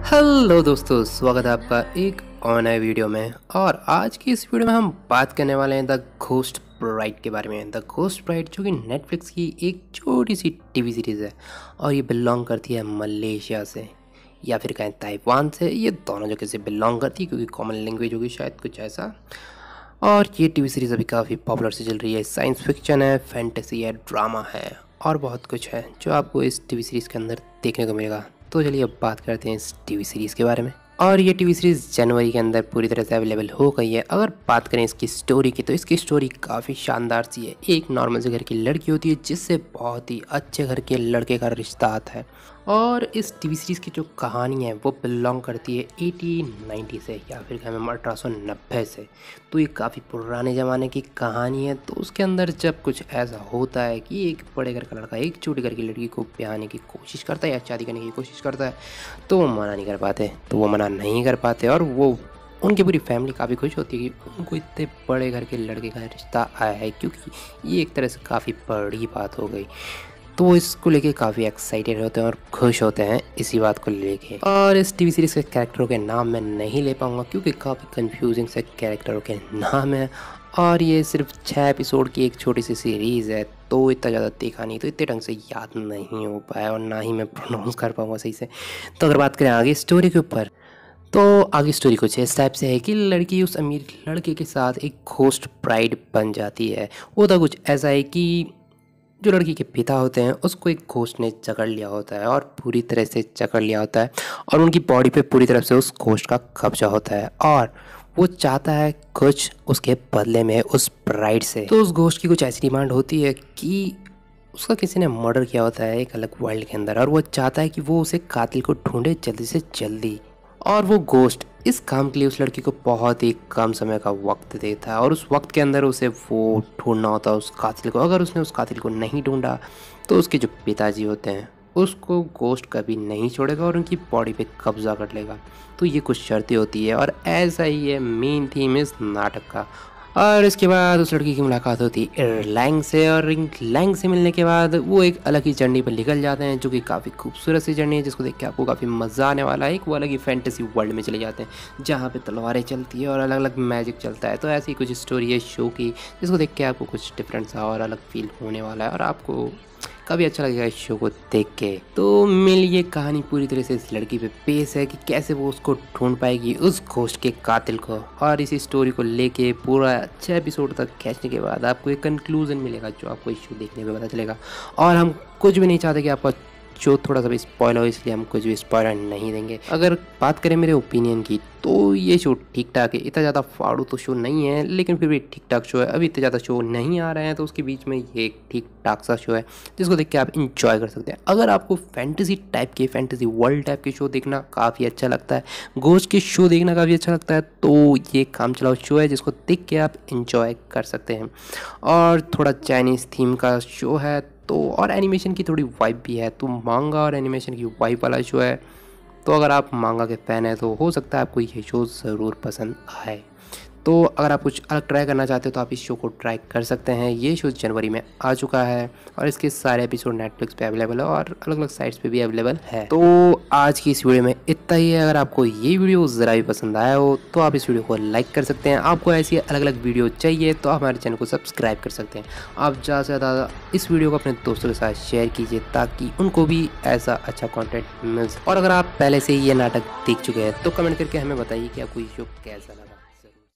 Hello दोस्तों, स्वागत है आपका एक और नए वीडियो में। और आज की इस वीडियो में हम बात करने वाले हैं द घोस्ट ब्राइड के बारे में। द घोस्ट ब्राइड जो कि नेटफ्लिक्स की एक छोटी सी टीवी सीरीज़ है और ये बिलोंग करती है मलेशिया से या फिर कहें ताइवान से। ये दोनों जगह से बिलोंग करती है क्योंकि कॉमन लैंग्वेज होगी शायद कुछ ऐसा। और ये टीवी सीरीज़ अभी काफ़ी पॉपुलर से चल रही है। साइंस फिक्शन है, फैंटेसी है, ड्रामा है और बहुत कुछ है जो आपको इस टीवी सीरीज़ के अंदर देखने को मिलेगा। तो चलिए अब बात करते हैं इस टीवी सीरीज़ के बारे में। और ये टीवी सीरीज़ जनवरी के अंदर पूरी तरह से अवेलेबल हो गई है। अगर बात करें इसकी स्टोरी की तो इसकी स्टोरी काफ़ी शानदार सी है। एक नॉर्मल से घर की लड़की होती है जिससे बहुत ही अच्छे घर के लड़के का रिश्ता आता है। और इस टीवी सीरीज़ की जो कहानी है वो बिलोंग करती है 1890 से या फिर कहें 1890 से। तो ये काफ़ी पुराने ज़माने की कहानी है। तो उसके अंदर जब कुछ ऐसा होता है कि एक बड़े घर का लड़का एक छोटी घर की लड़की को ब्याहने की कोशिश करता है या शादी करने की कोशिश करता है तो वो मना नहीं कर पाते। तो वो मना नहीं कर पाते और वो उनकी पूरी फैमिली काफ़ी खुश होती है कि उनको इतने बड़े घर के लड़के का रिश्ता आया है, क्योंकि ये एक तरह से काफ़ी बड़ी बात हो गई। तो वो इसको लेके काफ़ी एक्साइटेड होते हैं और खुश होते हैं इसी बात को लेके। और इस टीवी सीरीज़ के कैरेक्टरों के नाम मैं नहीं ले पाऊँगा क्योंकि काफ़ी कंफ्यूजिंग से कैरेक्टरों के नाम है। और ये सिर्फ 6 एपिसोड की एक छोटी सी सीरीज़ है तो इतना ज़्यादा देखा नहीं, तो इतने ढंग से याद नहीं हो पाया और ना ही मैं प्रोनाउंस कर पाऊँगा सही से। तो अगर बात करें आगे स्टोरी के ऊपर, तो आगे स्टोरी कुछ इस टाइप से है कि लड़की उस अमीर लड़के के साथ एक घोस्ट ब्राइड बन जाती है। होता कुछ ऐसा है कि जो लड़की के पिता होते हैं उसको एक घोस्ट ने जकड़ लिया होता है और पूरी तरह से जकड़ लिया होता है और उनकी बॉडी पे पूरी तरह से उस घोस्ट का कब्जा होता है और वो चाहता है कुछ उसके बदले में उस ब्राइड से। तो उस घोस्ट की कुछ ऐसी डिमांड होती है कि उसका किसी ने मर्डर किया होता है एक अलग वर्ल्ड के अंदर और वो चाहता है कि वो उसे कातिल को ढूंढे जल्दी से जल्दी। और वो घोस्ट इस काम के लिए उस लड़की को बहुत ही कम समय का वक्त देता है और उस वक्त के अंदर उसे वो ढूंढना होता है उस कातिल को। अगर उसने उस कातिल को नहीं ढूंढा तो उसके जो पिताजी होते हैं उसको घोस्ट कभी नहीं छोड़ेगा और उनकी बॉडी पे कब्जा कर लेगा। तो ये कुछ शर्तें होती है और ऐसा ही है मेन थीम इस नाटक का। और इसके बाद उस लड़की की मुलाकात होती है लैंग से और लैंग से मिलने के बाद वो एक अलग ही जर्नी पर निकल जाते हैं जो कि काफ़ी खूबसूरत सी जर्नी है जिसको देख के आपको काफ़ी मज़ा आने वाला है। एक वो अलग ही फैंटेसी वर्ल्ड में चले जाते हैं जहाँ पे तलवारें चलती है और अलग अलग मैजिक चलता है। तो ऐसी कुछ स्टोरी है शो की जिसको देख के आपको कुछ डिफरेंट सा और अलग फील होने वाला है और आपको काफ़ी अच्छा लगेगा इस शो को देख के। तो मेन ये कहानी पूरी तरह से इस लड़की पे पेश है कि कैसे वो उसको ढूंढ पाएगी उस घोस्ट के कातिल को। और इसी स्टोरी को लेके पूरा 6 एपिसोड तक खींचने के बाद आपको एक कंक्लूजन मिलेगा जो आपको इस शो देखने में पता चलेगा। और हम कुछ भी नहीं चाहते कि आपका शो थोड़ा सा भी स्पॉइल हो, इसलिए हम कुछ भी स्पॉइलर नहीं देंगे। अगर बात करें मेरे ओपिनियन की तो ये शो ठीक ठाक है। इतना ज़्यादा फाड़ू तो शो नहीं है लेकिन फिर भी ठीक ठाक शो है। अभी इतने ज़्यादा शो नहीं आ रहे हैं तो उसके बीच में ये एक ठीक ठाक सा शो है जिसको देख के आप इंजॉय कर सकते हैं। अगर आपको फैंटेसी टाइप के फैंटेसी वर्ल्ड टाइप के शो देखना काफ़ी अच्छा लगता है, घोस्ट के शो देखना काफ़ी अच्छा लगता है तो ये काम चलाओ शो है जिसको देख के आप इंजॉय कर सकते हैं। और थोड़ा चाइनीज़ थीम का शो है तो और एनिमेशन की थोड़ी वाइब भी है तो मांगा और एनिमेशन की वाइब वाला शो है। तो अगर आप मांगा के फ़ैन हैं तो हो सकता है आपको ये शो ज़रूर पसंद आए। तो अगर आप कुछ अलग ट्राई करना चाहते हो तो आप इस शो को ट्राई कर सकते हैं। ये शो जनवरी में आ चुका है और इसके सारे एपिसोड नेटफ्लिक्स पे अवेलेबल है और अलग अलग साइट्स पे भी अवेलेबल है। तो आज की इस वीडियो में इतना ही है। अगर आपको ये वीडियो ज़रा भी पसंद आया हो तो आप इस वीडियो को लाइक कर सकते हैं। आपको ऐसी अलग अलग वीडियो चाहिए तो आप हमारे चैनल को सब्सक्राइब कर सकते हैं। आप ज़्यादा से ज़्यादा इस वीडियो को अपने दोस्तों के साथ शेयर कीजिए ताकि उनको भी ऐसा अच्छा कॉन्टेंट मिल सके। और अगर आप पहले से ही ये नाटक देख चुके हैं तो कमेंट करके हमें बताइए कि आपको ये शो कैसा लगा।